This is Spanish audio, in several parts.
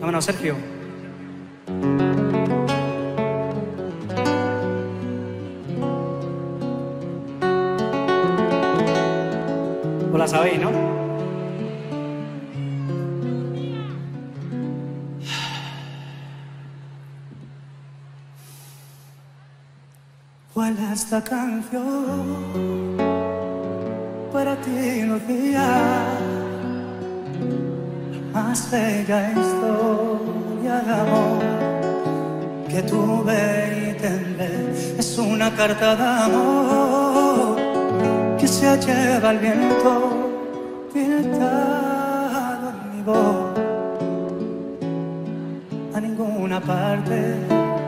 Vámonos, Sergio. Vos la sabéis, ¿no? ¿Cuál es esta canción? Para ti, Lucía, la más bella historia de amor que tuve y tendré. Es una carta de amor que se lleva el viento pintado en mi voz. A ninguna parte,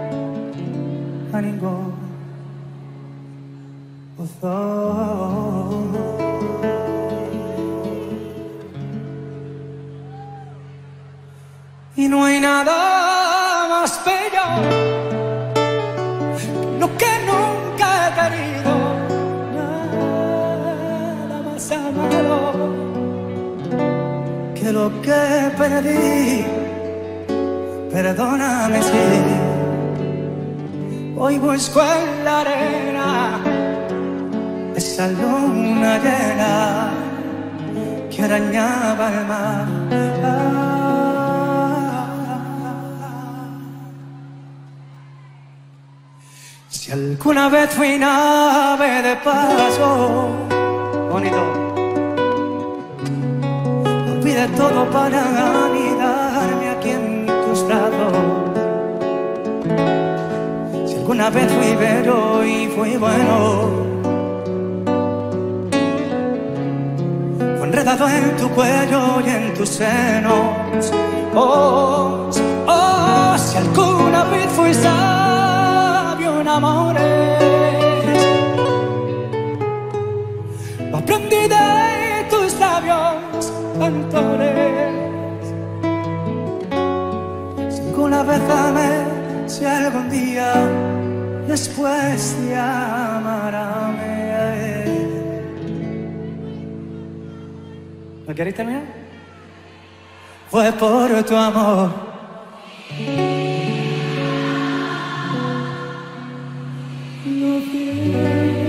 a ningún buzón. Y no hay nada más bello que lo que nunca he querido, nada más amado que lo que perdí. Perdóname si hoy busco en la arena esa luna llena que arañaba el mar. Si alguna vez fui nave de paso, bonito, olvidé todo para anidarme aquí en tus brazos. Si alguna vez fui bello y fui bueno, fue enredado en tu cuello y en tus senos. Oh, oh, si alguna vez fui sabio en amores, lo aprendí de tus labios cantores. Si alguna vez amé, si algún día después de amarme. ¿No queréis terminar? Fue por tu amor. No